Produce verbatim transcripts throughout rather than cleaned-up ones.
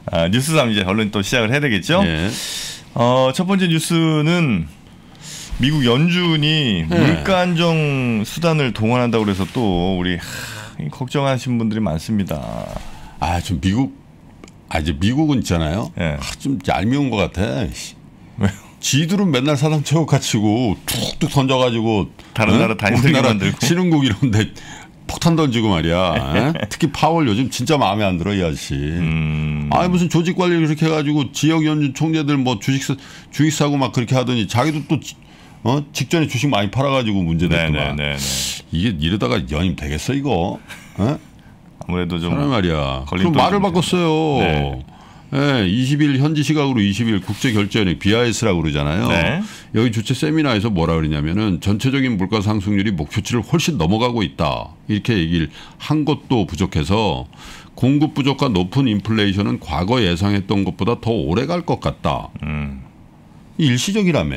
아, 뉴스 삼 이제 얼른 또 시작을 해야 되겠죠. 예. 어, 첫 번째 뉴스는 미국 연준이 네. 물가 안정 수단을 동원한다고 그래서 또 우리 하, 걱정하시는 분들이 많습니다. 아, 좀 미국, 아 이제 미국은 있잖아요. 네. 아, 좀 얄미운 것 같아. 왜요? 지들은 맨날 사상 최고 가치고 툭툭 던져가지고 다른 응? 나라 다 힘들게 만들고 신흥국 이런데 폭탄 던지고 말이야. 특히 파월 요즘 진짜 마음에 안 들어 이 아저씨. 음. 아니 무슨 조직 관리를 그렇게 해가지고 지역 연준 총재들 뭐 주식 주식 사고 막 그렇게 하더니 자기도 또 어? 직전에 주식 많이 팔아가지고 문제됐더만. 이게 이러다가 연임 되겠어 이거? 어? 아무래도 좀 사람 말이야. 그럼 말을 바꿨어요. 네. 네, 이십 일 현지 시각으로 이십 일 국제결제은행 비아이에스라고 그러잖아요. 네. 여기 주최 세미나에서 뭐라 그러냐면은 전체적인 물가 상승률이 목표치를 훨씬 넘어가고 있다. 이렇게 얘기를 한 것도 부족해서 공급 부족과 높은 인플레이션은 과거 예상했던 것보다 더 오래 갈 것 같다. 음. 일시적이라며.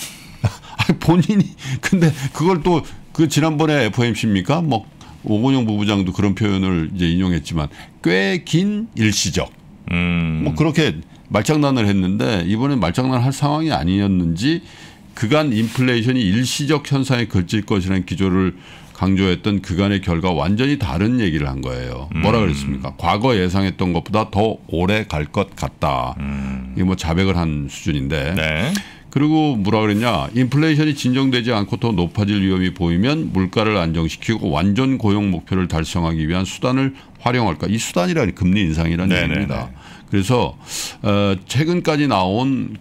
본인이 근데 그걸 또 그 지난번에 에프오엠씨입니까? 뭐 오건영 부부장도 그런 표현을 이제 인용했지만 꽤 긴 일시적. 음. 뭐 그렇게 말장난을 했는데 이번엔 말장난 할 상황이 아니었는지 그간 인플레이션이 일시적 현상에 그칠 것이라는 기조를 강조했던 그간의 결과 완전히 다른 얘기를 한 거예요. 뭐라 그랬습니까? 음. 과거 예상했던 것보다 더 오래 갈 것 같다. 음. 이게 뭐 자백을 한 수준인데. 네. 그리고 뭐라 그랬냐. 인플레이션이 진정되지 않고 더 높아질 위험이 보이면 물가를 안정시키고 완전 고용 목표를 달성하기 위한 수단을 활용할까. 이 수단이라니 금리 인상이라는 네네네. 얘기입니다. 그래서 어 최근까지 나온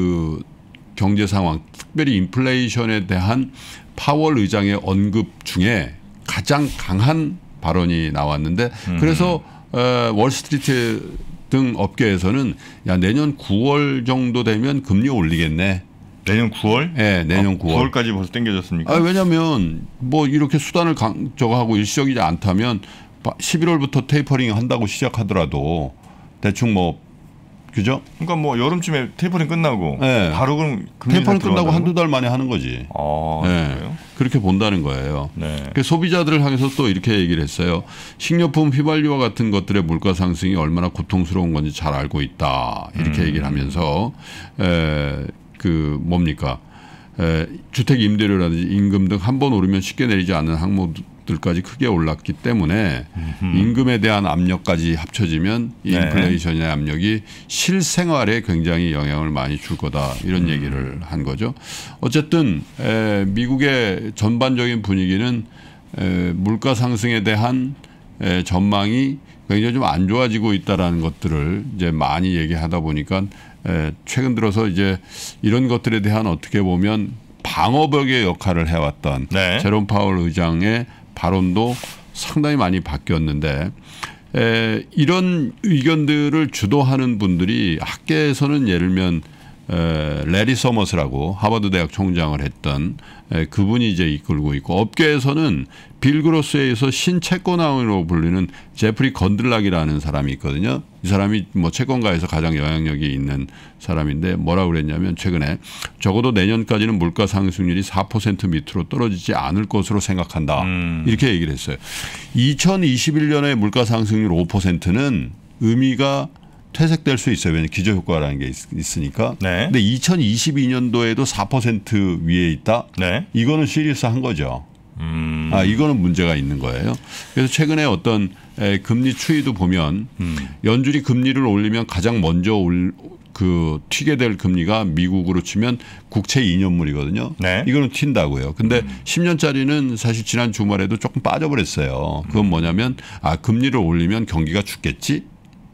그 경제 상황 특별히 인플레이션에 대한 파월 의장의 언급 중에 가장 강한 발언이 나왔는데 음. 그래서 어 월스트리트 등 업계에서는 야 내년 구월 정도 되면 금리 올리겠네. 내년 구월? 네, 내년 아, 구월. 구월까지 벌써 당겨졌습니까? 아, 왜냐하면 뭐 이렇게 수단을 강, 저거 하고 일시적이지 않다면 십일월부터 테이퍼링 한다고 시작하더라도 대충 뭐 그죠? 그러니까 뭐 여름쯤에 테이퍼링 끝나고 네. 바로 그럼 테이퍼링 끝나고 한두 달 만에 하는 거지. 아, 네. 그래요? 그렇게 본다는 거예요. 네. 소비자들을 향해서 또 이렇게 얘기를 했어요. 식료품, 휘발유와 같은 것들의 물가 상승이 얼마나 고통스러운 건지 잘 알고 있다. 이렇게 음. 얘기를 하면서 에, 그 뭡니까? 에, 주택 임대료라든지 임금 등 한 번 오르면 쉽게 내리지 않는 항목들까지 크게 올랐기 때문에 음흠. 임금에 대한 압력까지 합쳐지면 이 네. 인플레이션의 압력이 실생활에 굉장히 영향을 많이 줄 거다. 이런 음. 얘기를 한 거죠. 어쨌든 에, 미국의 전반적인 분위기는 에, 물가 상승에 대한 에, 전망이 굉장히 좀 안 좋아지고 있다라는 것들을 이제 많이 얘기하다 보니까 에, 최근 들어서 이제 이런 것들에 대한 어떻게 보면 방어벽의 역할을 해왔던 네. 제롬 파월 의장의 발언도 상당히 많이 바뀌었는데 에, 이런 의견들을 주도하는 분들이 학계에서는 예를 들면 에, 레리 서머스라고 하버드 대학 총장을 했던 에, 그분이 이제 이끌고 있고 업계에서는 빌그로스에서 신채권왕으로 불리는 제프리 건들락이라는 사람이 있거든요. 이 사람이 뭐 채권가에서 가장 영향력이 있는 사람인데 뭐라고 그랬냐면 최근에 적어도 내년까지는 물가 상승률이 사 퍼센트 밑으로 떨어지지 않을 것으로 생각한다. 음. 이렇게 얘기를 했어요. 이천이십일 년에 물가 상승률 오 퍼센트는 의미가 퇴색될 수 있어요. 왜냐하면 기저효과라는 게 있, 있으니까. 네. 근데 이천이십이 년도에도 사 퍼센트 위에 있다. 네. 이거는 시리어스한 거죠. 음. 아, 이거는 문제가 있는 거예요. 그래서 최근에 어떤 에, 금리 추이도 보면 음. 연준이 금리를 올리면 가장 먼저 올, 그 튀게 될 금리가 미국으로 치면 국채 이 년물이거든요. 네. 이거는 튄다고요. 근데 음. 십 년짜리는 사실 지난 주말에도 조금 빠져버렸어요. 그건 뭐냐면 아, 금리를 올리면 경기가 죽겠지.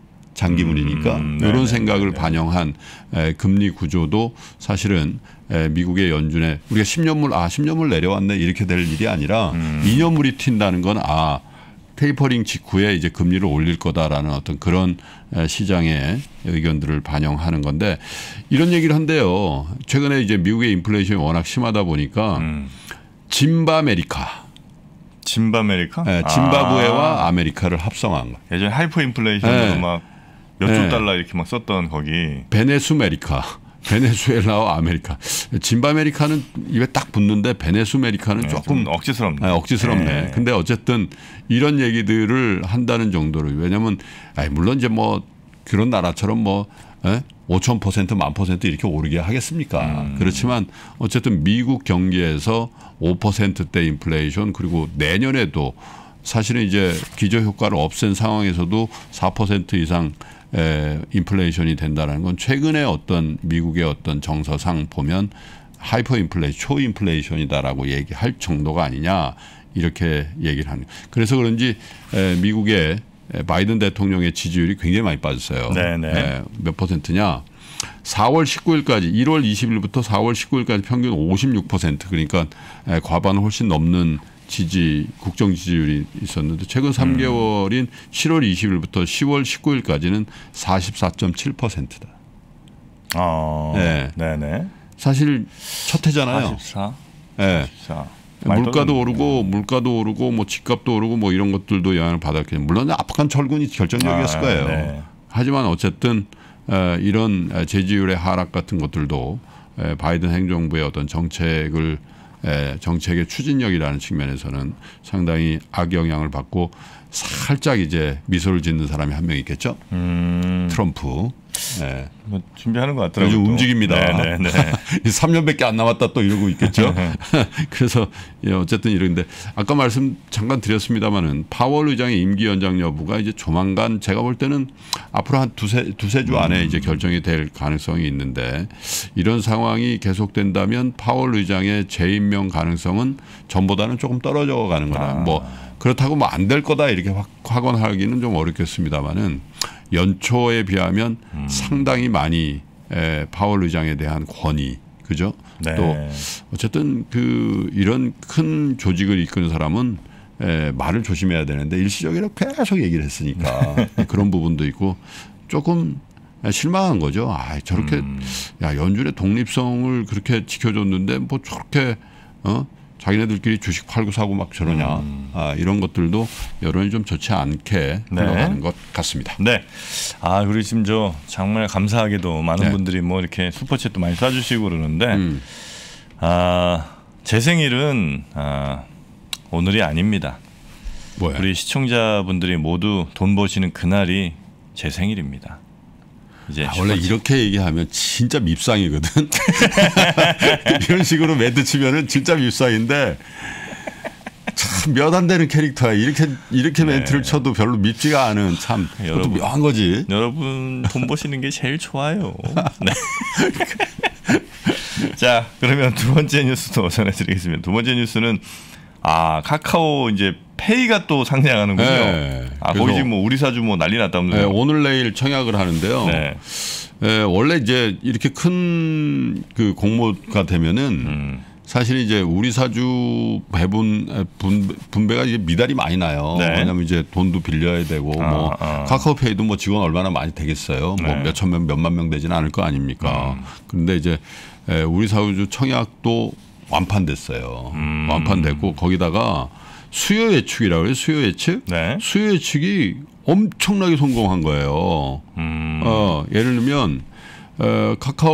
장기물이니까 음, 이런 생각을 반영한 에, 금리 구조도 사실은 에, 미국의 연준에 우리가 십 년물 아 십 년물 내려왔네 이렇게 될 일이 아니라 음. 이 년물이 튄다는 건 아 테이퍼링 직후에 이제 금리를 올릴 거다라는 어떤 그런 에, 시장의 의견들을 반영하는 건데 이런 얘기를 한대요. 최근에 이제 미국의 인플레이션이 워낙 심하다 보니까 음. 짐바메리카 짐바메리카? 네, 짐바브웨와 아. 아메리카를 합성한 거. 예전에 하이퍼 인플레이션으로 네. 막 몇 조 네. 달러 이렇게 막 썼던 거기. 베네수메리카. 베네수엘라와 아메리카. 짐바메리카는 입에 딱 붙는데 베네수메리카는 네, 조금 억지스럽네. 네, 억지스럽네. 네. 근데 어쨌든 이런 얘기들을 한다는 정도로 왜냐하면 아니 물론 이제 뭐 그런 나라처럼 뭐 에? 오천 퍼센트, 만 퍼센트 이렇게 오르게 하겠습니까? 음. 그렇지만 어쨌든 미국 경기에서 오 퍼센트대 인플레이션 그리고 내년에도 사실은 이제 기저 효과를 없앤 상황에서도 사 퍼센트 이상 에, 인플레이션이 된다는 건 최근에 어떤 미국의 어떤 정서상 보면 하이퍼 인플레이션, 초 인플레이션이다라고 얘기할 정도가 아니냐 이렇게 얘기를 하는. 그래서 그런지 에, 미국의 바이든 대통령의 지지율이 굉장히 많이 빠졌어요. 네네. 에, 몇 퍼센트냐? 사월 십구일까지 일월 이십일부터 사월 십구일까지 평균 오십육 퍼센트 그러니까 에, 과반을 훨씬 넘는 지지 국정 지지율이 있었는데 최근 삼 개월인 칠월 이십일부터 시월 십구일까지는 사십사 점 칠 퍼센트다. 어, 네. 네네. 사실 첫 해잖아요. 사십사. 네. 사십사. 물가도 오르고 물가도 오르고 뭐 집값도 오르고 뭐 이런 것들도 영향을 받았겠죠. 물론 압박한 철군이 결정적이었을 아, 거예요. 네. 하지만 어쨌든 이런 지지율의 하락 같은 것들도 바이든 행정부의 어떤 정책을 정책의 추진력이라는 측면에서는 상당히 악영향을 받고 살짝 이제 미소를 짓는 사람이 한 명 있겠죠. 음. 트럼프. 네. 뭐 준비하는 것 같더라고요. 요즘 움직입니다. 네네네. 삼 년밖에 안 남았다 또 이러고 있겠죠. 그래서 어쨌든 이런데 아까 말씀 잠깐 드렸습니다마는 파월 의장의 임기 연장 여부가 이제 조만간 제가 볼 때는 앞으로 한 두세 두세 주 안에 이제 결정이 될 가능성이 있는데 이런 상황이 계속된다면 파월 의장의 재임명 가능성은 전보다는 조금 떨어져 가는 거다. 아. 뭐 그렇다고 뭐 안 될 거다 이렇게 확, 확언하기는 좀 어렵겠습니다마는 연초에 비하면 음. 상당히 많이 에, 파월 의장에 대한 권위, 그죠? 네. 또 어쨌든 그 이런 큰 조직을 이끄는 사람은 에, 말을 조심해야 되는데 일시적으로 계속 얘기를 했으니까 그런 부분도 있고 조금 실망한 거죠. 아, 저렇게 음. 야 연준의 독립성을 그렇게 지켜줬는데 뭐 저렇게 어? 자기네들끼리 주식 팔고 사고 막 저러냐. 음. 아, 이런 것들도 여론이 좀 좋지 않게 흘러가는 네. 것 같습니다. 네. 아, 그리고 지금 저 정말 감사하게도 많은 네. 분들이 뭐 이렇게 슈퍼챗도 많이 쏴주시고 그러는데 음. 아, 제 생일은 아, 오늘이 아닙니다. 뭐야? 우리 시청자분들이 모두 돈 버시는 그날이 제 생일입니다. 이제 아, 원래 이렇게 얘기하면 진짜 밉상이거든. 이런 식으로 멘트 치면은 진짜 밉상인데 참 몇 안 되는 캐릭터야. 이렇게 이렇게 네. 멘트를 쳐도 별로 밉지가 않은 참 그것도 묘한 거지. 여러분 돈 버시는 게 제일 좋아요. 네. 자, 그러면 두 번째 뉴스도 전해드리겠습니다. 두 번째 뉴스는 아 카카오 이제 페이가 또 상장하는군요. 네. 아 거기 지금 뭐 우리 사주 뭐 난리 났다면서요. 네, 오늘 내일 청약을 하는데요. 네. 네, 원래 이제 이렇게 큰 그 공모가 되면은 음. 사실 이제 우리 사주 배분 분, 분배가 이제 미달이 많이 나요. 네. 왜냐하면 이제 돈도 빌려야 되고 아, 뭐 아. 카카오페이도 뭐 직원 얼마나 많이 되겠어요. 네. 뭐 몇천 명, 몇만 명 되지는 않을 거 아닙니까. 음. 그런데 이제 우리 사주 청약도 완판됐어요. 음. 완판됐고 거기다가 수요 예측이라고 해요. 수요 예측. 네. 수요 예측이 엄청나게 성공한 거예요. 음. 어, 예를 들면 어,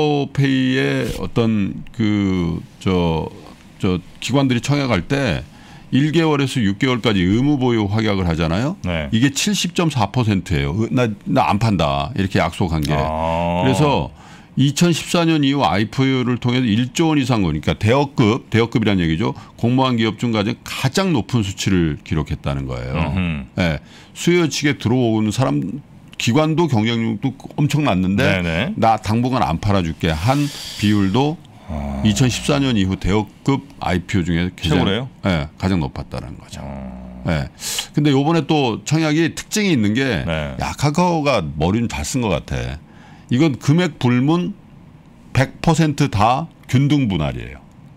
카카오페이의 어떤 그 저 저 기관들이 청약할 때 일 개월에서 육 개월까지 의무 보유 확약을 하잖아요. 네. 이게 칠십 점 사 퍼센트예요. 나 나 안 판다 이렇게 약속한 게. 아. 그래서 이천십사 년 이후 아이피오를 통해서 일조 원 이상 그러니까 대여급, 대여급이라는 얘기죠. 공모한 기업 중 가장 높은 수치를 기록했다는 거예요. 네. 수요 측에 들어오는 사람 기관도 경쟁력도 엄청 났는데 네네. 나 당분간 안 팔아줄게 한 비율도 아. 이천십사 년 이후 대여급 아이피오 중에 최고래요? 네, 가장 높았다는 거죠. 아. 네. 근데 요번에 또 청약이 특징이 있는 게 네. 야, 카카오가 머리는 잘 쓴 것 같아. 이건 금액 불문 백 퍼센트 다 균등 분할이에요.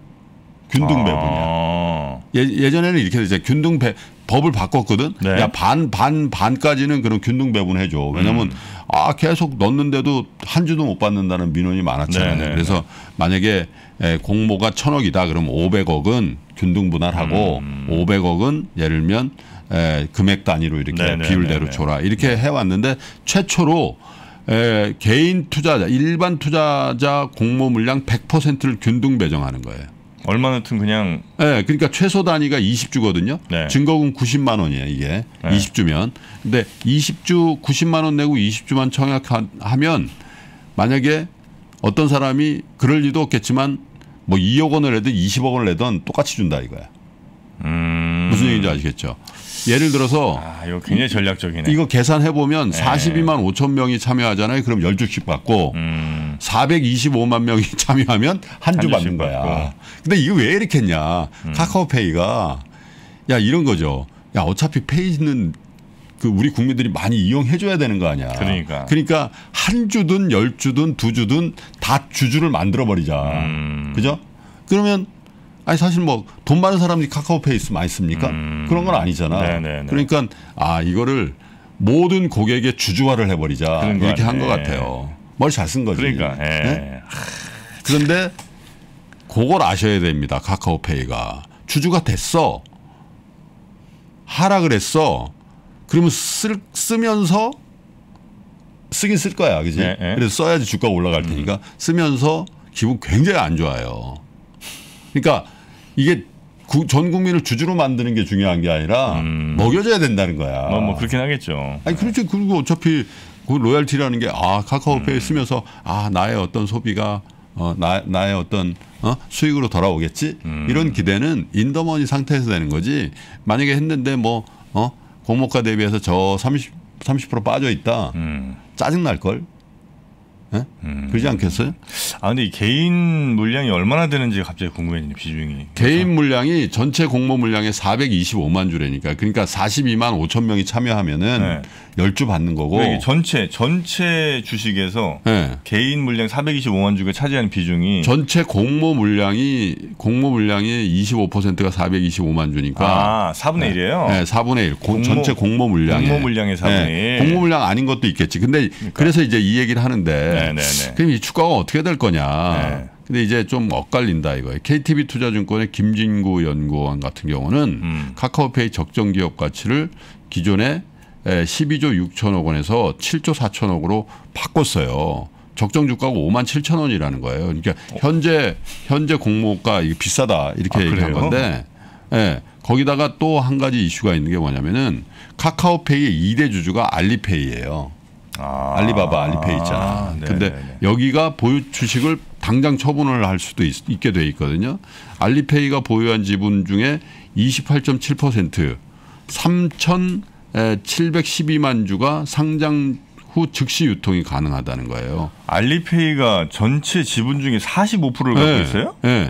균등 배분이야. 아. 예, 예전에는 이렇게 이제 균등 배 법을 바꿨거든. 네. 야, 반, 반, 반까지는 그런 균등 배분 해줘. 왜냐면, 음. 아, 계속 넣는데도 한 주도 못 받는다는 민원이 많았잖아요. 네네. 그래서 만약에 공모가 천억이다. 그럼 오백억은 균등 분할하고 음. 오백억은 예를 들면 금액 단위로 이렇게 네네. 비율대로 줘라. 이렇게 해왔는데 최초로 에, 개인 투자자, 일반 투자자 공모 물량 백 퍼센트를 균등 배정하는 거예요. 얼마 넣든 그냥. 네, 그러니까 최소 단위가 이십 주거든요. 네. 증거금 구십만 원이에요, 이게. 네. 이십 주면. 근데 이십 주 구십만 원 내고 이십 주만 청약하면 만약에 어떤 사람이 그럴 리도 없겠지만 뭐 이억 원을 내든 이십억 원을 내든 똑같이 준다 이거야. 음. 무슨 얘기인지 아시겠죠? 예를 들어서 아, 이거 굉장히 전략적이네. 이거 계산해 보면 네. 사십이만 오천 명이 참여하잖아요. 그럼 열 주씩 받고 음. 사백이십오만 명이 참여하면 한 주 받는 거야. 받고. 근데 이거 왜 이렇게 했냐? 음. 카카오페이가 야 이런 거죠. 야 어차피 페이는 그 우리 국민들이 많이 이용해 줘야 되는 거 아니야. 그러니까. 그러니까 한 주든 열 주든 두 주든 다 주주를 만들어 버리자. 음. 그죠? 그러면 아니 사실 뭐 돈 많은 사람들이 카카오페이 많이 씁니까? 음. 그런 건 아니잖아. 네네네. 그러니까 아 이거를 모든 고객의 주주화를 해버리자 그런 거 이렇게 한 것 같네. 같아요. 머리 잘 쓴 거지. 그러니까. 예. 네? 그런데 그걸 아셔야 됩니다. 카카오페이가 주주가 됐어. 하락을 했어. 그러면 쓸, 쓰면서 쓰긴 쓸 거야, 그지? 네, 네. 그래서 써야지 주가가 올라갈 테니까 음. 쓰면서 기분 굉장히 안 좋아요. 그러니까 이게 구, 전 국민을 주주로 만드는 게 중요한 게 아니라 음. 먹여줘야 된다는 거야. 뭐, 뭐 그렇긴 하겠죠. 아니 그렇죠. 그리고 어차피 그 로얄티라는 게 아 카카오페이 음. 쓰면서 아 나의 어떤 소비가 어, 나, 나의 어떤 어? 수익으로 돌아오겠지 음. 이런 기대는 인더머니 상태에서 되는 거지. 만약에 했는데 뭐 어? 공모가 대비해서 저 삼십, 삼십 퍼센트 빠져 있다. 음. 짜증 날 걸. 네? 음. 그러지 않겠어요? 아 근데 이 개인 물량이 얼마나 되는지 갑자기 궁금해지네 비중이. 개인 그렇죠? 물량이 전체 공모 물량의 사백이십오만 주라니까. 그러니까 사십이만 오천 명이 참여하면은 네. 열 주 받는 거고. 그러니까 전체 전체 주식에서 네. 개인 물량 사백이십오만 주가 차지하는 비중이 전체 공모 물량이 공모 물량이 이십오 퍼센트가 사백이십오만 주니까. 아 사분의 일이에요? 네, 사분의 일. 공모, 전체 공모 물량에. 공모 물량의 사분의 일. 네, 공모 물량 아닌 것도 있겠지. 근데 그러니까. 그래서 이제 이 얘기를 하는데. 네네네. 그럼 이 주가가 어떻게 될 거냐. 네. 근데 이제 좀 엇갈린다 이거예요. 케이티비 투자증권의 김진구 연구원 같은 경우는 음. 카카오페이 적정 기업 가치를 기존에 십이조 육천억 원에서 칠조 사천억으로 바꿨어요. 적정 주가가 오만 칠천 원이라는 거예요. 그러니까 어. 현재 현재 공모가 이게 비싸다 이렇게 아, 얘기한 그래요? 건데 예, 거기다가 또 한 가지 이슈가 있는 게 뭐냐면은 카카오페이의 이 대 주주가 알리페이예요. 아, 알리바바 알리페이 있잖아. 아, 근데 여기가 보유 주식을 당장 처분을 할 수도 있, 있게 돼 있거든요. 알리페이가 보유한 지분 중에 이십팔 점 칠 퍼센트 삼천칠백십이만 주가 상장 후 즉시 유통이 가능하다는 거예요. 알리페이가 전체 지분 중에 사십오 퍼센트를 갖고 네, 있어요? 네.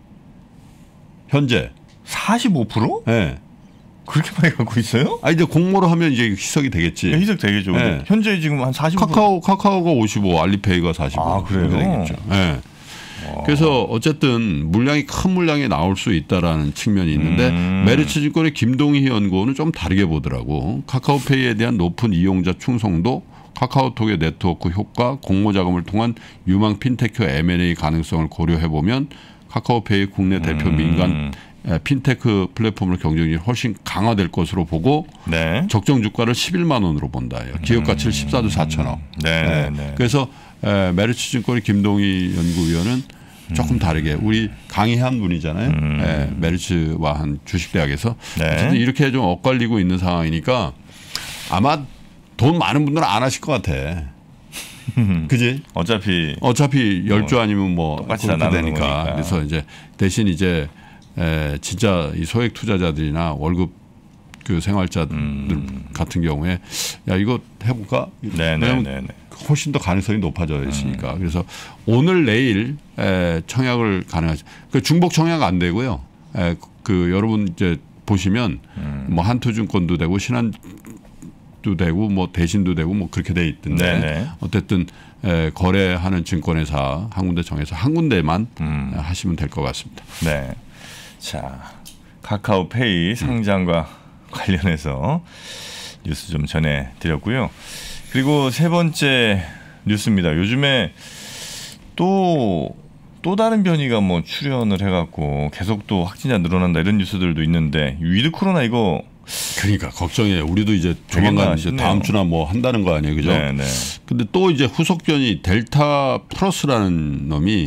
현재 사십오 퍼센트? 네. 그렇게 많이 갖고 있어요? 아 이제 공모로 하면 이제 희석이 되겠지. 네, 희석 되겠죠. 네. 현재 지금 한 사십오 퍼센트. 카카오 카카오가 오십오, 알리페이가 사십오. 아 그래요? 되겠죠. 네. 그래서 어쨌든 물량이 큰 물량이 나올 수 있다라는 측면이 있는데 음. 메리츠증권의 김동희 연구원은 좀 다르게 보더라고. 카카오페이에 대한 높은 이용자 충성도, 카카오톡의 네트워크 효과, 공모 자금을 통한 유망 핀테크 엠 앤 에이 가능성을 고려해 보면 카카오페이 국내 대표 음. 민간 핀테크 플랫폼의 경쟁력이 훨씬 강화될 것으로 보고 네. 적정 주가를 십일만 원으로 본다. 기업 가치를 십사조 사천억. 네. 네. 네. 그래서 메리츠증권의 김동희 연구위원은 조금 다르게 우리 강희한 분이잖아요. 음. 네. 메리츠와 한 주식대학에서 네. 어쨌든 이렇게 좀 엇갈리고 있는 상황이니까 아마 돈 많은 분들은 안 하실 것 같아. 그지? 어차피 어차피 열 주 아니면 뭐 똑같이 그렇게 되니까. 거니까. 그래서 이제 대신 이제 에, 진짜 이 소액 투자자들이나 월급 그 생활자들 음. 같은 경우에 야 이거 해볼까? 네네네. 훨씬 더 가능성이 높아져 있으니까. 음. 그래서 오늘 내일 에, 청약을 가능하죠. 그 중복 청약 안 되고요. 에, 그 여러분 이제 보시면 음. 뭐 한투증권도 되고 신한도 되고 뭐 대신도 되고 뭐 그렇게 돼 있던데 네네. 어쨌든 에, 거래하는 증권회사 한 군데 정해서 한 군데만 음. 하시면 될 것 같습니다. 네. 자, 카카오페이 상장과 음. 관련해서 뉴스 좀 전해드렸고요. 그리고 세 번째 뉴스입니다. 요즘에 또, 또 다른 변이가 뭐 출현을 해갖고 계속 또 확진자 늘어난다 이런 뉴스들도 있는데 위드 코로나 이거 그러니까 걱정해. 우리도 이제 조만간 이제 다음 주나 뭐 한다는 거 아니에요, 그죠? 네네. 근데 또 이제 후속 변이 델타 플러스라는 놈이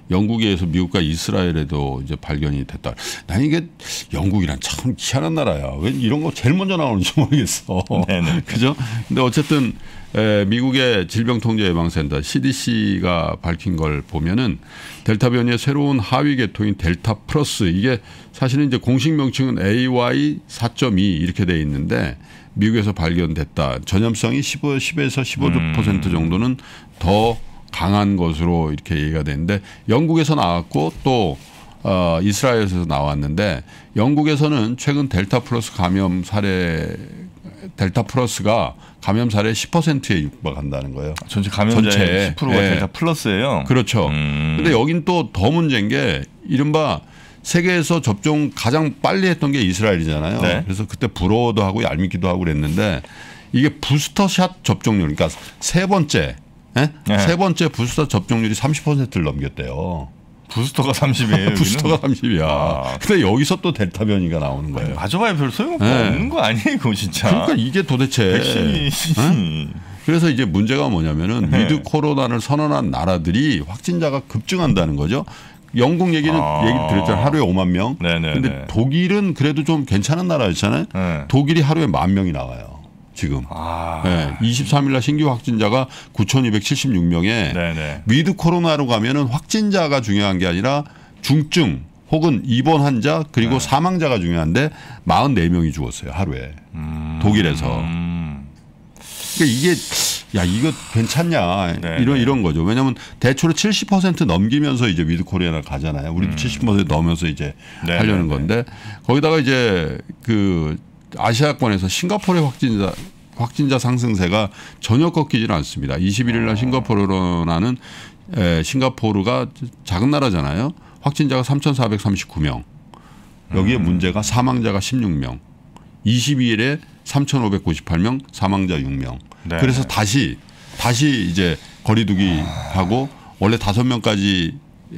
영국에서 미국과 이스라엘에도 이제 발견이 됐다. 난 이게 영국이란 참 희한한 나라야. 왜 이런 거 제일 먼저 나오는지 모르겠어. 그죠? 근데 어쨌든 에, 미국의 질병통제예방센터 씨디씨가 밝힌 걸 보면은 델타 변이의 새로운 하위 계통인 델타 플러스, 이게 사실은 이제 공식 명칭은 에이와이 사 점 이 이렇게 돼 있는데 미국에서 발견됐다. 전염성이 십에서 십오 퍼센트 정도는 더 강한 것으로 이렇게 얘기가 되는데, 영국에서 나왔고 또 어, 이스라엘에서 나왔는데, 영국에서는 최근 델타 플러스 감염 사례 델타 플러스가 감염 사례 십 퍼센트에 육박한다는 거예요. 전체 감염자의 전체. 십 퍼센트가 네. 델타 플러스예요. 그렇죠. 음. 근데 여긴 또 더 문제인 게, 이른바 세계에서 접종 가장 빨리 했던 게 이스라엘이잖아요. 네. 그래서 그때 부러워도 하고 얄밉기도 하고 그랬는데, 이게 부스터샷 접종률, 그러니까 세 번째 네? 네. 세 번째 부스터 접종률이 삼십 퍼센트를 넘겼대요. 부스터가 삼십이에요. 부스터가 삼십이야. 아. 근데 여기서 또 델타 변이가 나오는 거예요. 맞아봐야 별 소용없는 네. 거 아니에요, 이거 진짜. 그러니까 이게 도대체. 네? 그래서 이제 문제가 뭐냐면은 네. 위드 코로나를 선언한 나라들이 확진자가 급증한다는 거죠. 영국 얘기는 아. 얘기 드렸잖아요. 하루에 오만 명. 네네네. 근데 독일은 그래도 좀 괜찮은 나라였잖아요. 네. 독일이 하루에 만 명이 나와요. 지금 아. 네, 이십삼 일 날 신규 확진자가 구천이백칠십육 명에 네네. 위드 코로나로 가면은 확진자가 중요한 게 아니라 중증 혹은 입원 환자 그리고 네. 사망자가 중요한데 사십사 명이 죽었어요, 하루에. 음. 독일에서. 음. 그러니까 이게 야 이거 괜찮냐 네네. 이런 이런 거죠. 왜냐하면 대체로 칠십 퍼센트 넘기면서 이제 위드 코로나를 가잖아요. 우리도 음. 칠십 퍼센트 넘으면서 이제 네네네. 하려는 건데, 거기다가 이제 그 아시아권에서 싱가포르의 확진자 확진자 상승세가 전혀 꺾이지는 않습니다. 이십일 일 날 싱가포르로나는 에, 싱가포르가 작은 나라잖아요. 확진자가 삼천사백삼십구 명. 여기에 음. 문제가 사망자가 십육 명. 이십이 일에 삼천오백구십팔 명, 사망자 육 명. 네. 그래서 다시 다시 이제 거리두기 하고, 원래 다섯 명까지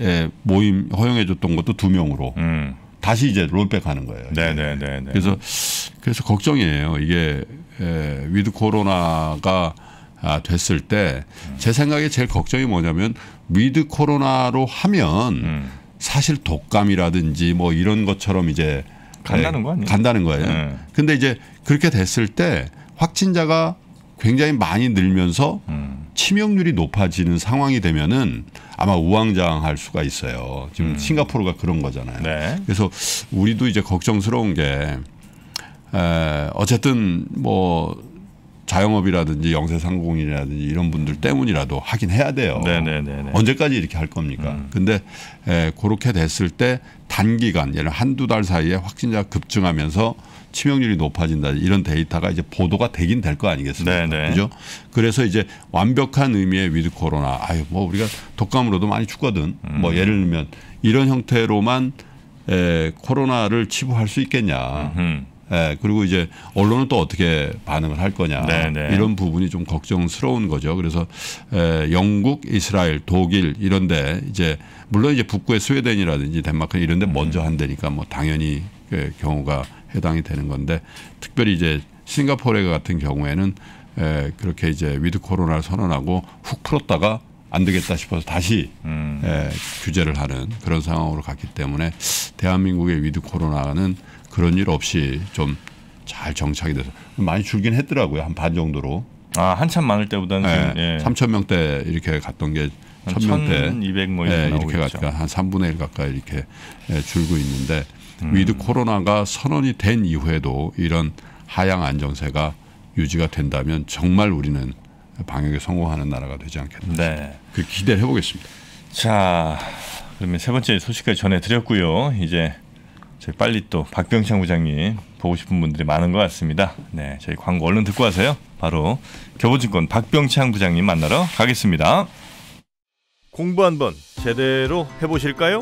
모임 허용해 줬던 것도 두 명으로. 음. 다시 이제 롤백하는 거예요. 네네네. 그래서 그래서 걱정이에요. 이게 에, 위드 코로나가 아, 됐을 때 제 생각에 제일 걱정이 뭐냐면, 위드 코로나로 하면 음. 사실 독감이라든지 뭐 이런 것처럼 이제 간다는 거 아니에요? 간다는 거예요. 네. 근데 이제 그렇게 됐을 때 확진자가 굉장히 많이 늘면서 음. 치명률이 높아지는 상황이 되면은 아마 우왕좌왕할 수가 있어요. 지금 음. 싱가포르가 그런 거잖아요. 네. 그래서 우리도 이제 걱정스러운 게 에, 어쨌든 뭐 자영업이라든지 영세상공인이라든지 이런 분들 때문이라도 하긴 해야 돼요. 네네네네. 언제까지 이렇게 할 겁니까? 음. 근데 에, 그렇게 됐을 때 단기간, 예를 한두 달 사이에 확진자가 급증하면서 치명률이 높아진다, 이런 데이터가 이제 보도가 되긴 될 거 아니겠습니까? 네네. 그죠? 그래서 이제 완벽한 의미의 위드 코로나, 아유 뭐 우리가 독감으로도 많이 죽거든. 음. 뭐 예를 들면 이런 형태로만 에, 코로나를 치부할 수 있겠냐. 음. 예, 그리고 이제 언론은 또 어떻게 반응을 할 거냐. 네네. 이런 부분이 좀 걱정스러운 거죠. 그래서 에, 영국, 이스라엘, 독일 이런데 이제 물론 이제 북부의 스웨덴이라든지 덴마크 이런데 음. 먼저 한다니까 뭐 당연히 그 경우가 해당이 되는 건데, 특별히 이제 싱가포르 같은 경우에는 에, 그렇게 이제 위드 코로나를 선언하고 훅 풀었다가 안 되겠다 싶어서 다시 음. 에, 규제를 하는 그런 상황으로 갔기 때문에 대한민국의 위드 코로나는 그런 일 없이 좀 잘 정착이 돼서 많이 줄긴 했더라고요. 한 반 정도로. 아, 한참 많을 때보다는 네. 예. 삼천 명대 이렇게 갔던 게 천 명대 천이백 뭐 예, 이렇게 갔니까 한 삼분의 일 가까이 이렇게 예, 줄고 있는데 음. 위드 코로나가 선언이 된 이후에도 이런 하향 안정세가 유지가 된다면 정말 우리는 방역에 성공하는 나라가 되지 않겠나. 네. 그 기대를 해보겠습니다. 자, 그러면 세 번째 소식까지 전해드렸고요. 이제 저희 빨리 또 박병창 부장님 보고 싶은 분들이 많은 것 같습니다. 네, 저희 광고 얼른 듣고 와서요. 바로 교보증권 박병창 부장님 만나러 가겠습니다. 공부 한번 제대로 해보실까요?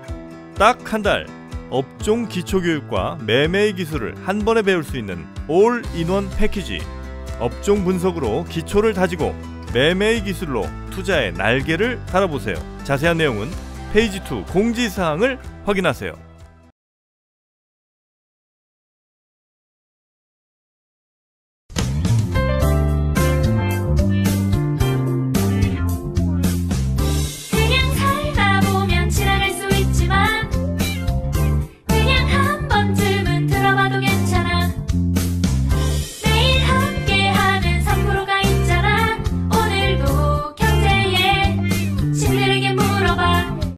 딱 한 달 업종 기초교육과 매매의 기술을 한 번에 배울 수 있는 올인원 패키지. 업종 분석으로 기초를 다지고 매매의 기술로 투자의 날개를 달아보세요. 자세한 내용은 페이지 이 공지사항을 확인하세요.